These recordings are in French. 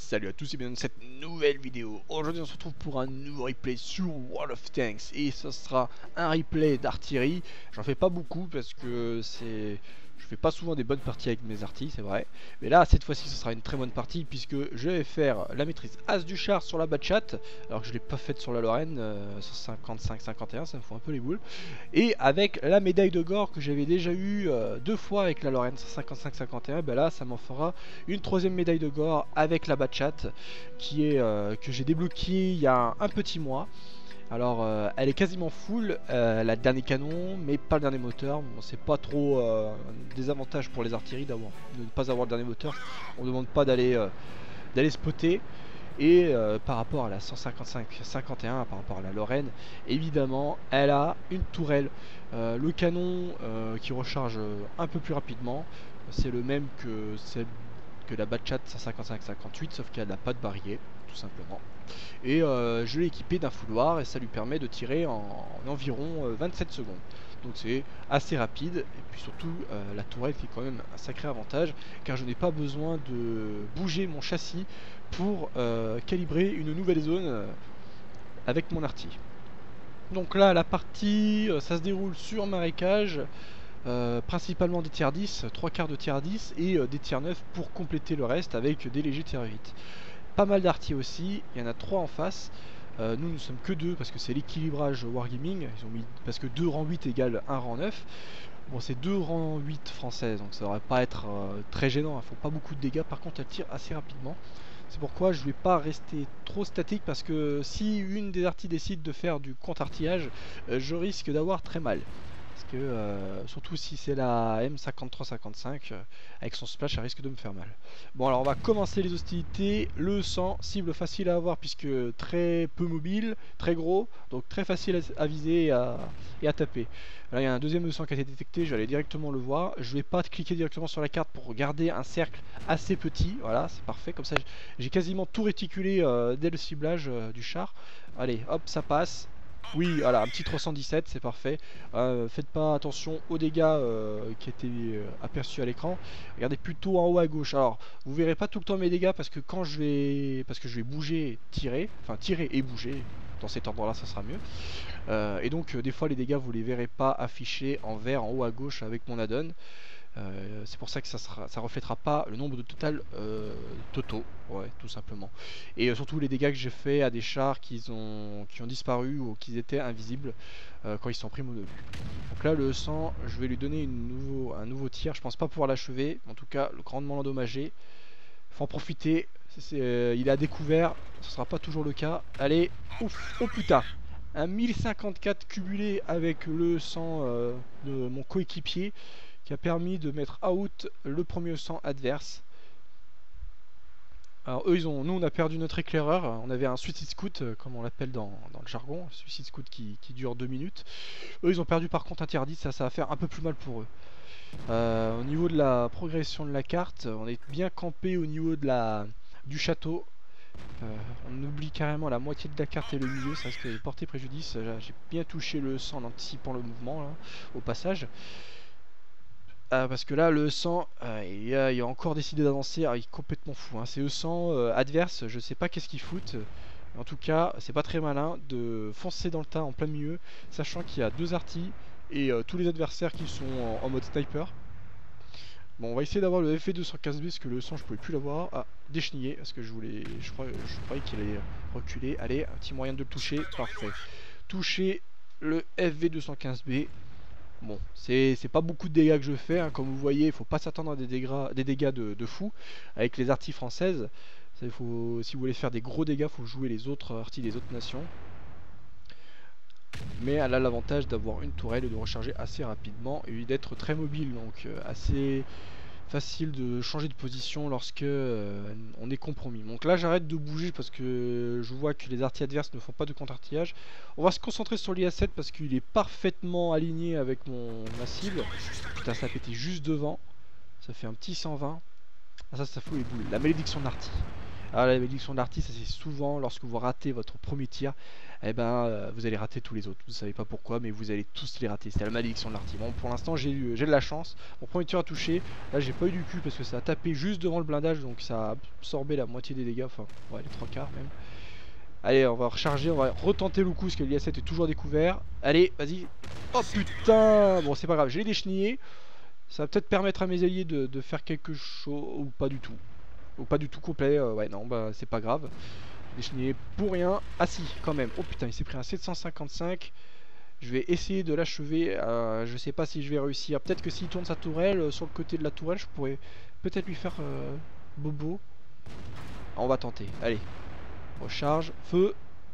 Salut à tous et bienvenue dans cette nouvelle vidéo. Aujourd'hui on se retrouve pour un nouveau replay sur World of Tanks. Et ce sera un replay d'artillerie. J'en fais pas beaucoup parce que je fais pas souvent des bonnes parties avec mes artis, c'est vrai. Mais là cette fois-ci ce sera une très bonne partie puisque je vais faire la maîtrise As du char sur la Batchat. Alors que je l'ai pas faite sur la Lorraine, 55-51, ça me fout un peu les boules. Et avec la médaille de gore que j'avais déjà eu deux fois avec la Lorraine 55-51, ben là ça m'en fera une troisième médaille de gore avec la Batchat qui est que j'ai débloquée il y a un petit mois. Alors elle est quasiment full, elle a le dernier canon mais pas le dernier moteur. Bon, c'est pas trop des avantages pour les artilleries de ne pas avoir le dernier moteur. On ne demande pas d'aller spotter. Et par rapport à la 155-51, par rapport à la Lorraine, évidemment, elle a une tourelle. Le canon qui recharge un peu plus rapidement, c'est le même que celle que la Batchat 155-58, sauf qu'elle n'a pas de barillet, tout simplement. Et je l'ai équipé d'un fouloir et ça lui permet de tirer en environ 27 secondes. Donc c'est assez rapide, et puis surtout la tourelle qui est quand même un sacré avantage, car je n'ai pas besoin de bouger mon châssis pour calibrer une nouvelle zone avec mon arty. Donc là la partie ça se déroule sur marécage, principalement des tiers 10, 3 quarts de tiers 10 et des tiers 9 pour compléter le reste avec des légers tiers 8. Pas mal d'arty aussi, il y en a 3 en face. Nous ne sommes que 2 parce que c'est l'équilibrage Wargaming, ils ont mis parce que 2 rang 8 égale 1 rang 9. Bon, c'est 2 rang 8 françaises, donc ça devrait pas être très gênant, ils font pas beaucoup de dégâts, par contre elles tirent assez rapidement. C'est pourquoi je vais pas rester trop statique, parce que si une des arties décide de faire du contre-artillage, je risque d'avoir très mal. Parce que surtout si c'est la M53-55, avec son splash, elle risque de me faire mal. Bon, alors on va commencer les hostilités. Le 100, cible facile à avoir puisque très peu mobile, très gros, donc très facile à viser et à taper. Là il y a un deuxième E100 qui a été détecté, je vais aller directement le voir. Je vais pas cliquer directement sur la carte pour garder un cercle assez petit. Voilà, c'est parfait, comme ça j'ai quasiment tout réticulé dès le ciblage du char. Allez, hop, ça passe. Oui, voilà, un petit 317, c'est parfait. Faites pas attention aux dégâts qui étaient aperçus à l'écran. Regardez plutôt en haut à gauche. Alors, vous verrez pas tout le temps mes dégâts parce que quand je vais bouger, tirer, enfin tirer et bouger. Dans cet ordre-là, ça sera mieux. Et donc, des fois, les dégâts, vous les verrez pas affichés en vert en haut à gauche avec mon add-on. C'est pour ça que ça reflètera pas le nombre de total totaux, ouais, tout simplement. Et surtout les dégâts que j'ai fait à des chars qui ont disparu ou qui étaient invisibles quand ils sont pris mono vue. Donc là le 100, je vais lui donner un nouveau tir. Je pense pas pouvoir l'achever, en tout cas le grandement l'endommager. Faut en profiter, il est à découvert, ce sera pas toujours le cas. Allez, ouf, oh putain, un 1054 cumulé avec le 100 de mon coéquipier, qui a permis de mettre out le premier sang adverse. Alors eux nous on a perdu notre éclaireur, on avait un suicide scout comme on l'appelle dans le jargon, suicide scout qui dure 2 minutes. Eux ils ont perdu par contre interdit, ça va faire un peu plus mal pour eux. Au niveau de la progression de la carte, on est bien campé au niveau du château. On oublie carrément la moitié de la carte et le milieu, ça risque de porter préjudice. J'ai bien touché le sang en anticipant le mouvement là, au passage. Parce que là le 100 il a encore décidé d'avancer, il est complètement fou hein. C'est le 100 adverse, je sais pas qu'est-ce qu'ils foutent. En tout cas c'est pas très malin de foncer dans le tas en plein milieu, sachant qu'il y a 2 artis et tous les adversaires qui sont en mode sniper. Bon, on va essayer d'avoir le FV215B parce que le 100 je pouvais plus l'avoir. Ah, déchenillé parce que je croyais qu'il allait reculer. Allez, un petit moyen de le toucher, parfait. Toucher le FV215B. Bon, c'est pas beaucoup de dégâts que je fais, hein. Comme vous voyez, il faut pas s'attendre à des dégâts de fou. Avec les arties françaises, si vous voulez faire des gros dégâts, il faut jouer les autres arties des autres nations. Mais elle a l'avantage d'avoir une tourelle et de recharger assez rapidement et d'être très mobile, donc assez facile de changer de position lorsque on est compromis. Donc là j'arrête de bouger parce que je vois que les artilleries adverses ne font pas de contre-artillage. On va se concentrer sur l'IA-7 parce qu'il est parfaitement aligné avec ma cible. Putain, ça a pété juste devant. Ça fait un petit 120. Ah, ça fout les boules. La malédiction de l'artille. Alors la malédiction de l'artiste, c'est souvent lorsque vous ratez votre premier tir, eh ben vous allez rater tous les autres. Vous savez pas pourquoi, mais vous allez tous les rater. C'est la malédiction de l'artiste. Bon, pour l'instant j'ai de la chance. Mon premier tir a touché. Là j'ai pas eu du cul parce que ça a tapé juste devant le blindage, donc ça a absorbé la moitié des dégâts, enfin ouais les 3/4 même. Allez, on va recharger, on va retenter le coup parce que l'IA-7 est toujours découvert. Allez, vas-y. Oh putain. Bon, c'est pas grave, j'ai déchenillé. Ça va peut-être permettre à mes alliés de faire quelque chose ou pas du tout. Ou pas du tout complet. Ouais, non, bah c'est pas grave. Déchenillé pour rien. Ah si, quand même. Oh putain, il s'est pris un 755. Je vais essayer de l'achever. Je sais pas si je vais réussir. Peut-être que s'il tourne sa tourelle sur le côté de la tourelle, je pourrais peut-être lui faire bobo. On va tenter. Allez. Recharge. Feu.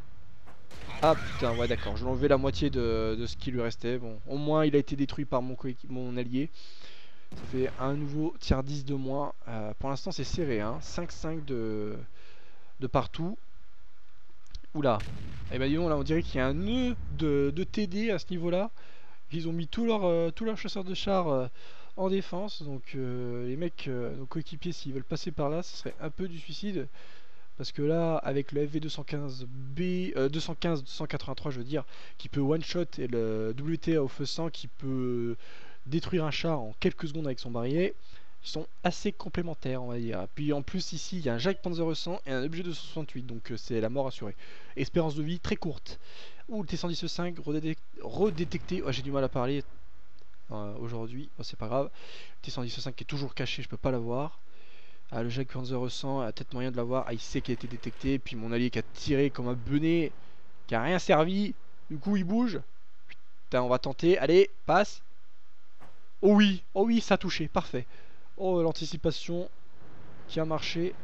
Ah putain, ouais d'accord, je vais enlever la moitié de ce qui lui restait. Bon, au moins il a été détruit par mon allié. Ça fait un nouveau tiers 10 de moins. Pour l'instant c'est serré, hein. 5-5 de partout. Oula. Et bah disons là on dirait qu'il y a un nœud de TD à ce niveau-là. Ils ont mis tous leurs chasseurs de chars en défense. Donc les mecs, nos coéquipiers, s'ils veulent passer par là, ce serait un peu du suicide. Parce que là, avec le FV215B, 215-283 je veux dire, qui peut one-shot, et le WT au feu 100 qui peut détruire un char en quelques secondes avec son barillet, ils sont assez complémentaires on va dire. Puis en plus ici, il y a un Jagd Panzer 100 et un objet 268, donc c'est la mort assurée. Espérance de vie très courte. Ouh, le T115 redétecté, oh, j'ai du mal à parler aujourd'hui, oh, c'est pas grave. Le T115 qui est toujours caché, je peux pas l'avoir. Ah, le Jagd Panzer 100 a peut-être moyen de l'avoir. Ah, il sait qu'il a été détecté. Et puis mon allié qui a tiré comme un benet, qui a rien servi. Du coup, il bouge. Putain, on va tenter. Allez, passe. Oh oui, ça a touché. Parfait. Oh, l'anticipation qui a marché.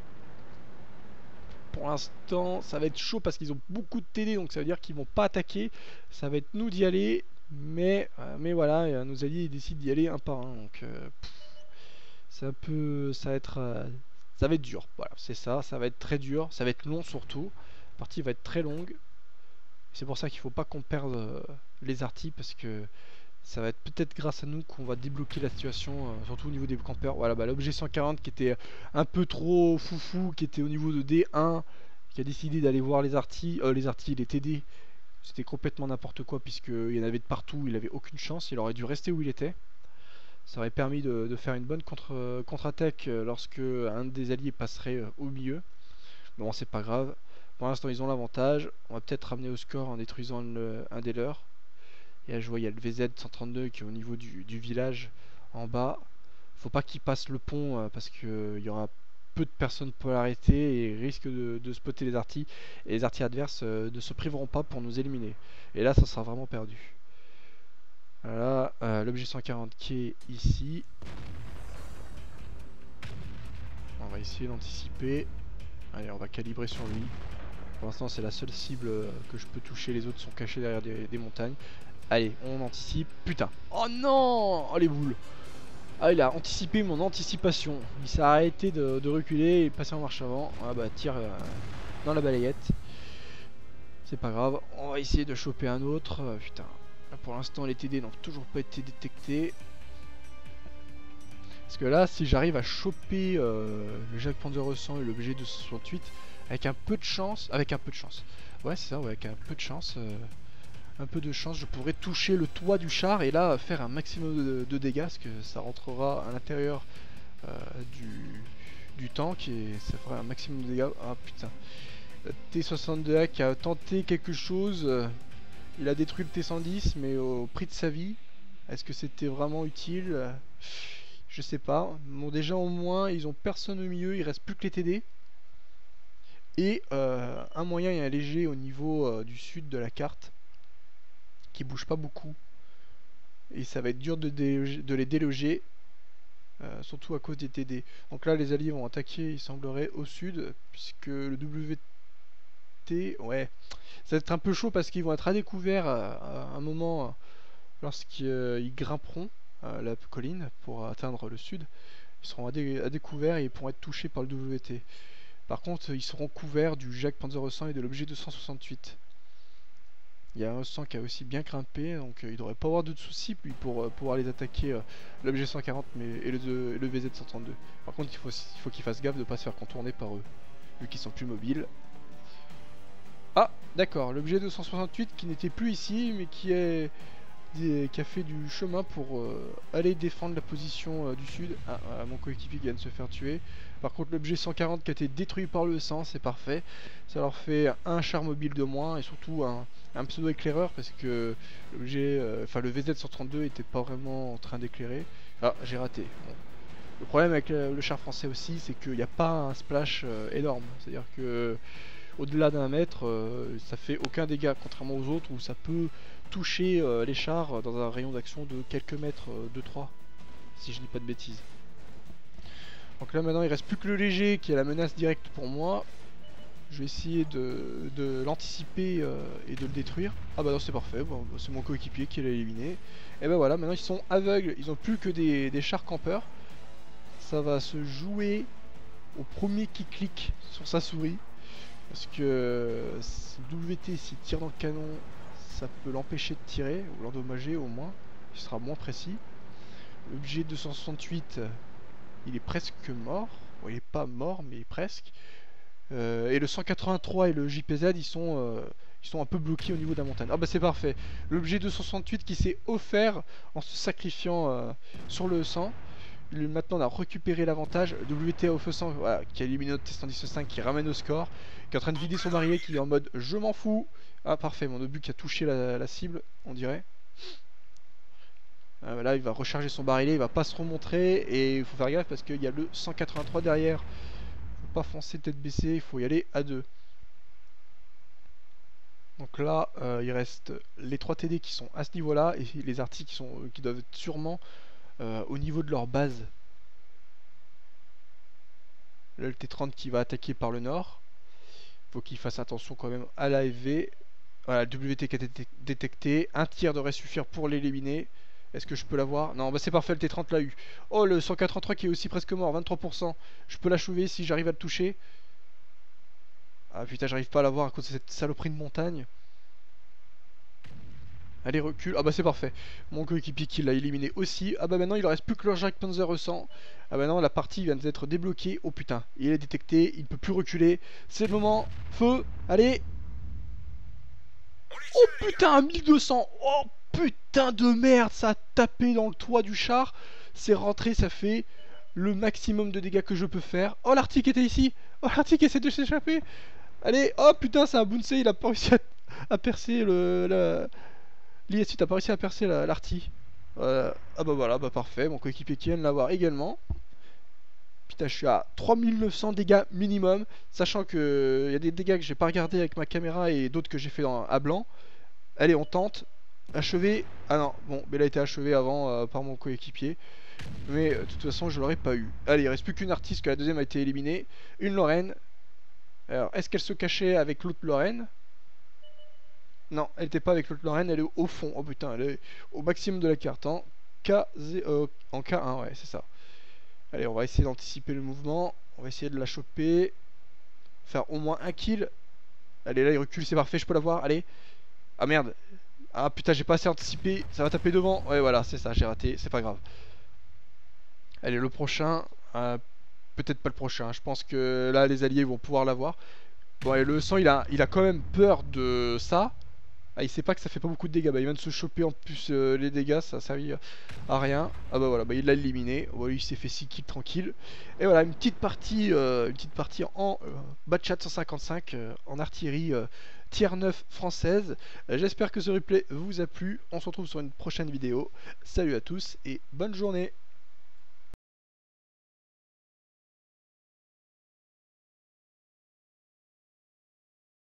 Pour l'instant, ça va être chaud parce qu'ils ont beaucoup de TD. Donc ça veut dire qu'ils vont pas attaquer. Ça va être nous d'y aller. Mais voilà, nos alliés ils décident d'y aller un par un. Donc c'est un peu, ça va être dur. Voilà, c'est ça, ça va être très dur, ça va être long surtout. La partie va être très longue. C'est pour ça qu'il faut pas qu'on perde les artis parce que ça va être peut-être grâce à nous qu'on va débloquer la situation, surtout au niveau des campeurs. Voilà, bah, l'objet 140 qui était un peu trop foufou, qui était au niveau de D1, qui a décidé d'aller voir les artis, les TD. C'était complètement n'importe quoi puisqu'il y en avait de partout, il avait aucune chance, il aurait dû rester où il était. Ça aurait permis de faire une bonne contre-attaque lorsque un des alliés passerait au milieu. Bon, c'est pas grave. Pour l'instant, ils ont l'avantage. On va peut-être ramener au score en détruisant un des leurs. Et là, je vois, il y a le VZ-132 qui est au niveau du village en bas. Faut pas qu'il passe le pont parce qu'il y aura peu de personnes pour l'arrêter et il risque de spotter les artis. Et les artis adverses ne se priveront pas pour nous éliminer. Et là, ça sera vraiment perdu. Voilà, l'objet 140 qui est ici. On va essayer d'anticiper. Allez, on va calibrer sur lui. Pour l'instant, c'est la seule cible que je peux toucher. Les autres sont cachés derrière des montagnes. Allez, on anticipe. Putain. Oh non. Oh les boules. Ah, il a anticipé mon anticipation. Il s'est arrêté de reculer et passer en marche avant. Ah bah, tire dans la balayette. C'est pas grave. On va essayer de choper un autre. Putain. Pour l'instant, les TD n'ont toujours pas été détectés. Parce que là, si j'arrive à choper le Jagd Panzer 100 et l'objet 268, avec un peu de chance, ouais c'est ça, ouais, avec un peu de chance, je pourrais toucher le toit du char et là faire un maximum de dégâts, parce que ça rentrera à l'intérieur du tank et ça fera un maximum de dégâts. Ah putain, le T62A qui a tenté quelque chose, il a détruit le T110 mais au prix de sa vie. Est-ce que c'était vraiment utile? Je sais pas. Bon, déjà au moins ils ont personne au milieu, il reste plus que les TD. Et un moyen et un léger au niveau du sud de la carte qui bouge pas beaucoup. Et ça va être dur de les déloger, surtout à cause des TD. Donc là les alliés vont attaquer, il semblerait, au sud, puisque le WT, ouais, ça va être un peu chaud parce qu'ils vont être à découvert à un moment lorsqu'ils grimperont la colline pour atteindre le sud. Ils seront à découvert et ils pourront être touchés par le WT. Par contre, ils seront couverts du Jagd Panzer 100 et de l'objet 268. Il y a un 100 qui a aussi bien grimpé, donc il devrait pas avoir de soucis puis pour pouvoir les attaquer l'objet 140 et le VZ 132. Par contre, il faut qu'ils fassent gaffe de ne pas se faire contourner par eux. vu qu'ils sont plus mobiles. Ah, d'accord, l'objet 268 qui n'était plus ici, mais qui a fait du chemin pour aller défendre la position du sud. Ah, voilà, mon coéquipier vient de se faire tuer. Par contre, l'objet 140 qui a été détruit par le sang, c'est parfait. Ça leur fait un char mobile de moins et surtout un pseudo-éclaireur parce que l'objet, enfin le VZ-132 était pas vraiment en train d'éclairer. Ah, j'ai raté. Bon. Le problème avec le char français aussi, c'est qu'il n'y a pas un splash énorme. C'est-à-dire que au-delà d'un mètre, ça fait aucun dégât, contrairement aux autres où ça peut toucher les chars dans un rayon d'action de quelques mètres, 2-3, si je dis pas de bêtises. Donc là maintenant il reste plus que le léger qui est la menace directe pour moi. Je vais essayer de l'anticiper et de le détruire. Ah bah non, c'est parfait, bon, c'est mon coéquipier qui l'a éliminé. Et ben voilà, maintenant ils sont aveugles, ils ont plus que des chars campeurs. Ça va se jouer au premier qui clique sur sa souris. Parce que WT s'il tire dans le canon, ça peut l'empêcher de tirer, ou l'endommager au moins, il sera moins précis. L'objet 268, il est presque mort, bon, il est pas mort mais presque. Et le 183 et le JPZ ils sont un peu bloqués au niveau de la montagne. Ah bah c'est parfait, l'objet 268 qui s'est offert en se sacrifiant sur le 100. Maintenant on a récupéré l'avantage. WT au feu 100 voilà, qui a éliminé notre T115 qui ramène au score, qui est en train de vider son barillet, qui est en mode je m'en fous. Ah parfait, mon obus qui a touché la cible on dirait. Là il va recharger son barillet, il va pas se remontrer et il faut faire gaffe parce qu'il y a le 183 derrière. Faut pas foncer tête baissée, il faut y aller à deux. Donc là il reste les 3 TD qui sont à ce niveau là et les artis qui doivent être sûrement au niveau de leur base. Là le T30 qui va attaquer par le nord. Faut qu'il fasse attention quand même à l'AFV. Voilà, le WT qui a été détecté. Un tir devrait suffire pour l'éliminer. Est-ce que je peux l'avoir? Non, bah c'est parfait, le T30 l'a eu. Oh, le 183 qui est aussi presque mort, 23%. Je peux l'achever si j'arrive à le toucher. Ah putain, j'arrive pas à l'avoir à cause de cette saloperie de montagne. Allez, recule. Ah bah c'est parfait. Mon coéquipier qui l'a éliminé aussi. Ah bah maintenant il ne reste plus que leur Jack Panzer 100. Ah bah non, la partie vient d'être débloquée. Oh putain, il est détecté, il ne peut plus reculer. C'est le moment. Feu, allez. Oh putain, 1200. Oh putain de merde, ça a tapé dans le toit du char. C'est rentré, ça fait le maximum de dégâts que je peux faire. Oh, l'Arctique était ici. Oh, l'Arctique essaie de s'échapper. Allez, oh putain, c'est un Bunsei, il a pas réussi à percer l'IS8 a pas réussi à percer l'Arty. Ah bah voilà, bah parfait, mon coéquipier qui vient de l'avoir également. Putain, je suis à 3900 dégâts minimum, sachant que il y a des dégâts que j'ai pas regardé avec ma caméra et d'autres que j'ai fait à blanc. Allez, on tente. Achevé. Ah non, bon, mais elle a été achevée avant par mon coéquipier. Mais de toute façon, je l'aurais pas eu. Allez, il reste plus qu'une artiste, que la deuxième a été éliminée. Une Lorraine. Alors, est-ce qu'elle se cachait avec l'autre Lorraine? Non, elle était pas avec l'autre Lorraine, elle est au fond. Oh putain, elle est au maximum de la carte. En en K1, ouais, c'est ça. Allez, on va essayer d'anticiper le mouvement. On va essayer de la choper. Faire au moins un kill. Allez, là, il recule, c'est parfait, je peux l'avoir. Allez. Ah merde. Ah putain, j'ai pas assez anticipé. Ça va taper devant. Ouais, voilà, c'est ça, j'ai raté. C'est pas grave. Allez, le prochain. Peut-être pas le prochain. Je pense que là, les alliés vont pouvoir l'avoir. Bon, et le sang, il a quand même peur de ça. Ah, il sait pas que ça fait pas beaucoup de dégâts. Bah, il vient de se choper en plus les dégâts, ça a servi à rien. Ah bah voilà, bah, il l'a éliminé. Bon, il s'est fait 6 kills tranquille. Et voilà, une petite partie en Batchat 155 en artillerie tier 9 française. J'espère que ce replay vous a plu. On se retrouve sur une prochaine vidéo. Salut à tous et bonne journée.